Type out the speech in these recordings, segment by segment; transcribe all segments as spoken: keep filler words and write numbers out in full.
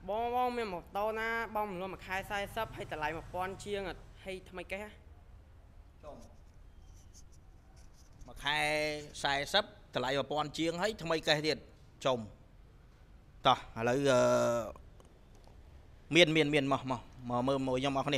បងបងមានម៉ូតូណាបងមិនលំមួយខែสี่สิบហើយតម្លៃmộtពាន់ជាងហើយថ្មីកេះចំមួយខែสี่สิบតម្លៃmộtពាន់ជាងហើយថ្មីកេះទៀតចំតោះឥឡូវមានមានមានមកមកមកមើលមកខ្ញុំអស់គ្នា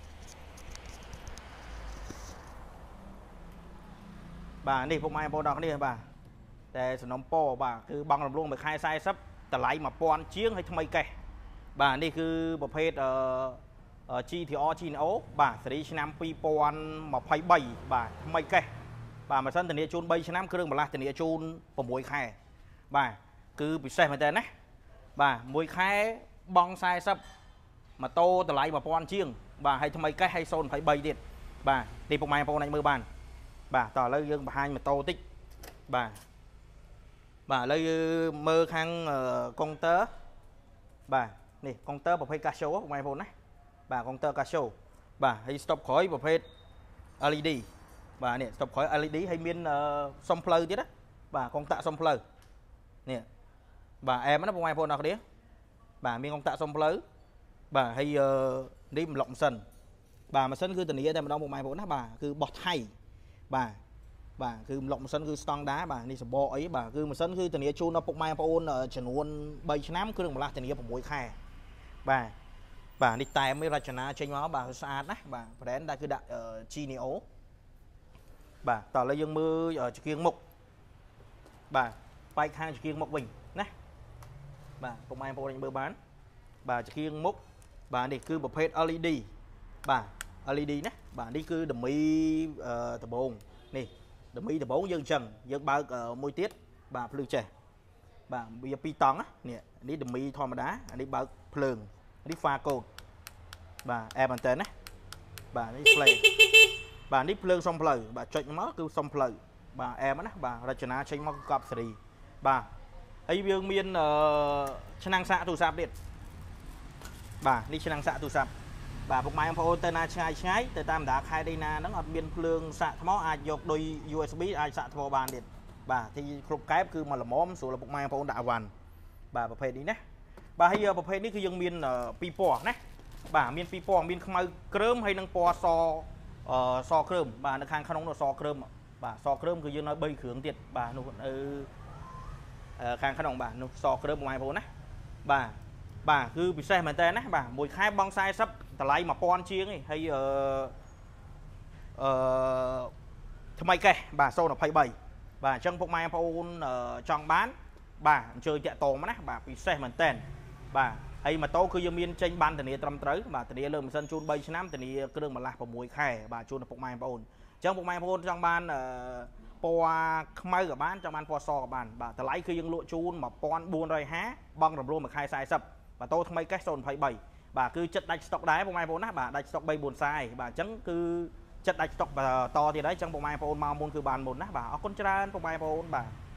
បាទនេះពុកម៉ែបងប្អូនអរគ្នាបាទតែសំណុំពរបាទគឺបងរំលងមួយខែสี่สิบតម្លៃmộtពាន់ជាងហើយថ្មីកេះបាទនេះគឺប្រភេទអឺ จี ที อาร์ จี เอ็น โอ បាទសេរីឆ្នាំពីរពាន់ยี่สิบสามបាទថ្មីកេះបាទម៉ាស៊ីនធានាជូនបីឆ្នាំគ្រឿងបន្លាស់ធានាជូនsáuខែបាទគឺពិសេសមែនតើណាបាទមួយខែបងสี่สิบម៉ូតូតម្លៃmộtពាន់ជាងបាទហើយថ្មីកេះហើយศูนย์ยี่สิบสามទៀតបាទនេះពុកម៉ែបងប្អូនអាចមើលបានបាទតោះឥឡូវយើងបង្ហាញម៉ូតូតិចបាទបាទឥឡូវមើលខាងកុងទ័របាទនេះកុងទ័រប្រភេទ Casio បងប្អូនណាបាទកុងទ័រ Casio បាទហើយ stop ក្រោយប្រភេទ แอล อี ดี បាទនេះ stop ក្រោយ แอล อี ดี ហើយមានសុំផ្លូវទៀតណាបាទកុងតាក់សុំផ្លូវនេះបាទអែមណាបងប្អូនអរគ្នាបាទមានកុងតាក់សុំផ្លូវបាទហើយនេះប្លុកម៉ាស៊ីនបាទម៉ាស៊ីនគឺធានាតែម្ដងបងប្អូនណាបាទគឺបោះថៃបាទបាទគឺប្លុកម៉ាស៊ីនគឺស្តង់ដាបាទនេះសបកអីបាទគឺម៉ាស៊ីនគឺធានាជូនដល់ពុកម៉ែបងប្អូនចំនួនបីឆ្នាំគ្រឿងបន្លាស់ធានាsáuខែបាទបាទនេះតែមានរចនាចេញមកបាទស្អាតណាបាទ brand ដែលគឺដាក់ จี เนโอ បាទតោះឥឡូវយើងមើលចង្កៀងមុខបាទបែកខាងចង្កៀងមុខវិញណាបាទពុកម៉ែបងប្អូនមើលបានបាទចង្កៀងមុខបាទនេះគឺប្រភេទ แอล อี ดี បាទ แอล อี ดี ណាបាទនេះគឺដមីដបងនេះដមីដបងយើងអញ្ចឹងយើងបើកមួយទៀតបាទភ្លើងចេះបាទវាពីរតង់នេះនេះដមីធម្មតាអានេះបើកភ្លើងនេះហ្វាកូដបាទអែមែនតើណាបាទនេះ play បាទនេះភ្លើងសុំផ្លូវបាទចុចមកគឺសុំផ្លូវបាទអែមណាបាទរចនាចេញមកគឺកប់សេរីបាទហើយយើងមានឆ្នាំងសាកទូរស័ព្ទទៀតបាទនេះឆ្នាំងសាកទូរស័ព្ទបាទពុកម៉ែបងប្អូនទៅណាឆ្ងាយឆ្ងាយទៅតាមបណ្ដាខេត្តដីណាហ្នឹងអត់មានភ្លើងសាកថ្មអាចយកដោយ ยู เอส บี អាចសាកថ្មបានទៀតបាទទីគ្រប់កែបគឺមកល្មមស្រួលពុកម៉ែបងប្អូនដាក់វ៉ាន់បាទប្រភេទនេះណាបាទហើយប្រភេទនេះគឺយើងមានពីរពណ៌ណាបាទមានពីរពណ៌មានខ្មៅគ្រើមហើយនិងពណ៌សសគ្រើមបាទនៅខាងក្នុងនោះសគ្រើមបាទសគ្រើមគឺយើងនៅបីគ្រឿងទៀតបាទនោះនៅខាងក្នុងបាទនោះសគ្រើមបងប្អូនណាបាទបាទគឺពិសេសមែនតើណាបាទមួយខែបងสี่สิบតម្លៃmộtពាន់ជាងឯងហើយអឺអឺថ្មីកេះបាទศูนย์ยี่สิบสามបាទអញ្ចឹងពុកម៉ែបងប្អូនចង់បានបាទអញ្ជើញតាក់តងមកណាបាទពិសេសមែនតើបាទហើយម៉ូតូគឺយើងមានចេញបានធានាត្រឹមត្រូវបាទធានាលើម៉ាស៊ីនជូនបីឆ្នាំធានាគ្រឿងបន្លាស់sáuខែបាទជូនដល់ពុកម៉ែបងប្អូនអញ្ចឹងពុកម៉ែបងប្អូនចង់បានពណ៌ខ្មៅក៏បានចង់បានពណ៌សក៏បានបាទតម្លៃគឺយើងលក់ជូនmộtពាន់bốnរយห้าសិបបងរំលោះមួយខែสี่สิบម៉ូតូថ្មីកេះศูนย์ยี่สิบสามបាទគឺចិត្តដាច់ស្តុកដែរពុកម៉ែបងប្អូនណាបាទដាច់ស្តុកបីបួនខ្សែបាទអញ្ចឹងគឺចិត្តដាច់ស្តុកតទៀតហើយអញ្ចឹងពុកម៉ែបងប្អូនមកមុនគឺបានមុនណាបាទអរគុណច្រើនពុកម៉ែបងប្អូនបាទ